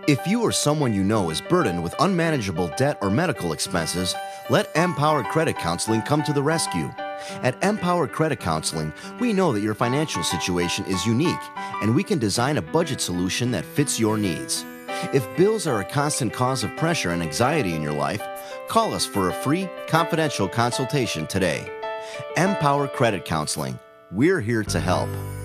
If you or someone you know is burdened with unmanageable debt or medical expenses, let Mpower Credit Counseling come to the rescue. At Mpower Credit Counseling, we know that your financial situation is unique, and we can design a budget solution that fits your needs. If bills are a constant cause of pressure and anxiety in your life, call us for a free, confidential consultation today. Mpower Credit Counseling. We're here to help.